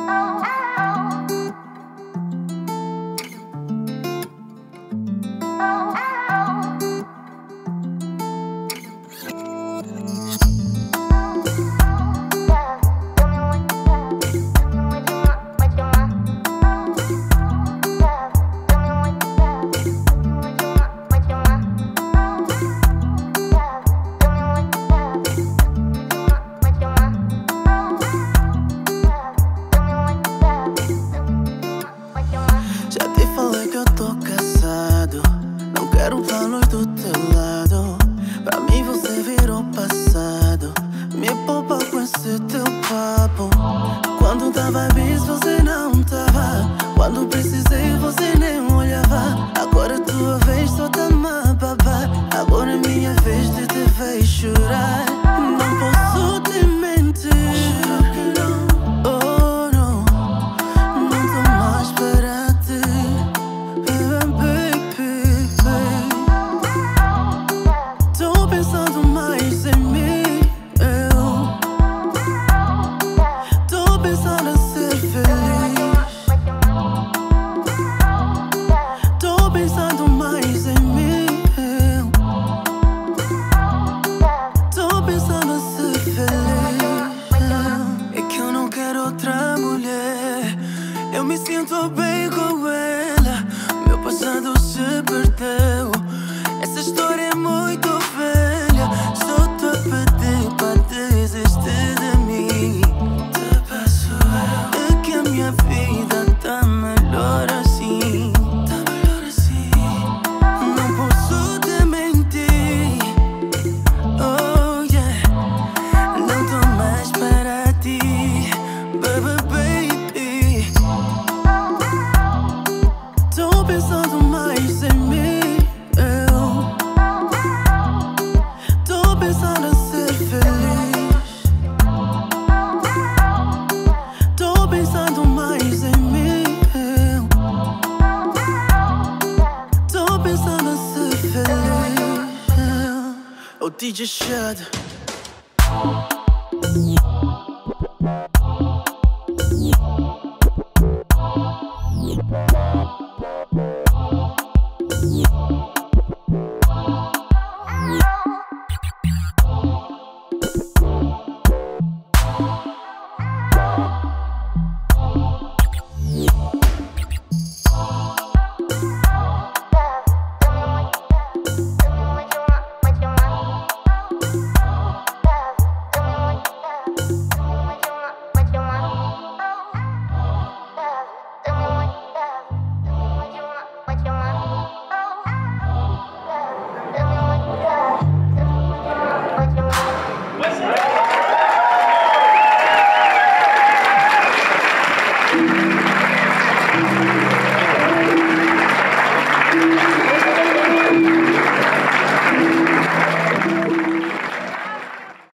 Já te falei que eu tô cansado, não quero valor do teu lado. Pra mim você virou passado, me poupa com esse teu papo. Quando tava bis você não tava, quando precisei você nem olhava. Agora é tua vez, só tá-me a babar. Agora é minha vez de te ver chorar. Não posso te mentir, oh não, não tô mais para ti, baby. Tô pensando mais em mim, tô pensando em ser feliz. Tô pensando mais em mim, tô pensando em ser feliz. É que eu não quero outra mulher, eu me sinto bem com ela. Meu passado se perdeu, essa história é muito velha. Só tô a pedir pra desistir de mim. Te peço eu, é que a minha vida tá melhor assim. Tá melhor assim. Não posso te mentir, oh yeah. Não tô mais para ti, baby. Tô pensando mais em mim, tô pensando em ser feliz. Tô pensando mais em mim, tô pensando em ser feliz. O DJ Shad.